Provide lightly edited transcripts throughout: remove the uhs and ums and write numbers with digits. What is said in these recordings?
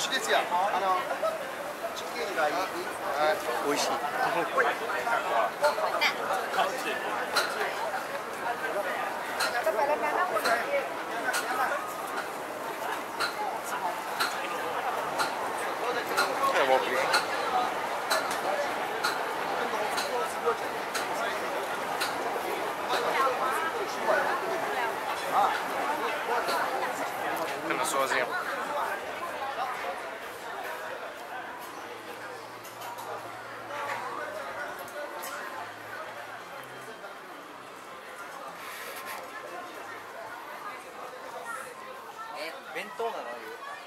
しですよ。チキンがいい。美味しい。Kena sozinho. Bentô na hora.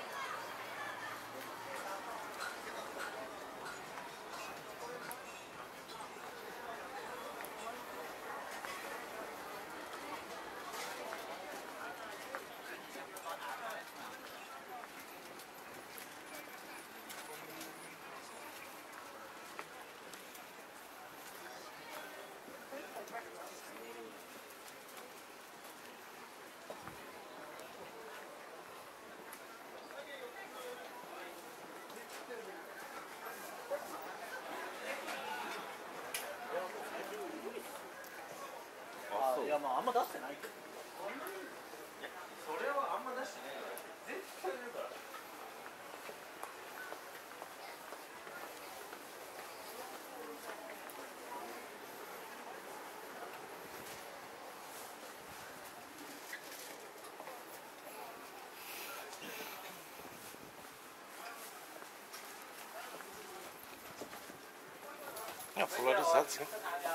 いや、まああんま出してないけど。いや、それはあんま出してないから。絶対出るから。 É polarizado, sim.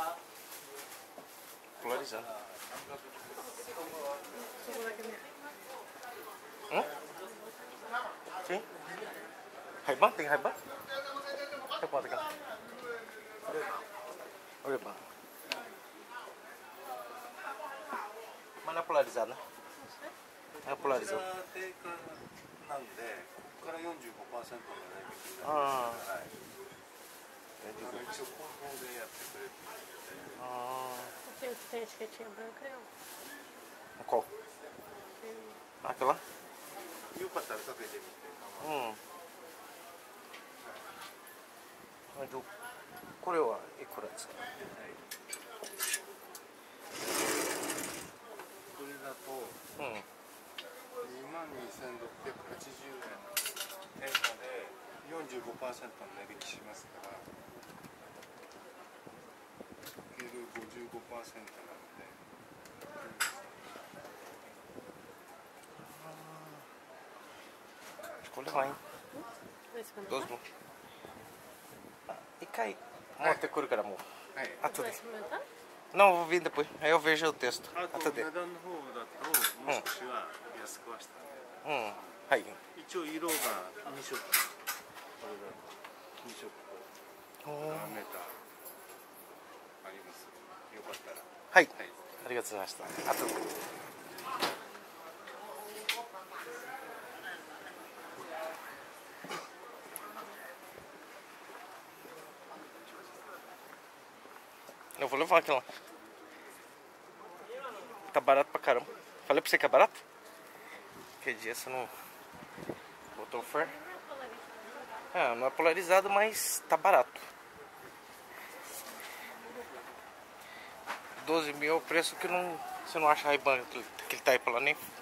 Polarizado. Sim. Ray-Ban? Tem Ray-Ban? Ray-Ban, tem cá. Ray-Ban. Mas não é polarizado, né? É polarizado. Ah. Tem etiquetinha branca aí, ó. Qual? Aquela? よかったらかけてみて。 これはいくらですか？ これだと22,680円。定価で45%の値引きしますから。かける55%なので。 これはいい。どうぞ。一回持ってくるからもう。後で。Não, vou vir depois. Aí eu vejo o texto. あと後で。 値段の方だともう少しは安くはしたんで。 はい。 一応色が2色。これだと2色と7メーターあります。よかったら。 はい。ありがとうございました。後で。Eu vou levar aquela. Tá barato pra caramba. Falei pra você que é barato? Que dia você não botou fé? É, não é polarizado, mas tá barato. 12 mil é o preço que não, você não acha Ray-Ban que ele tá aí pela nem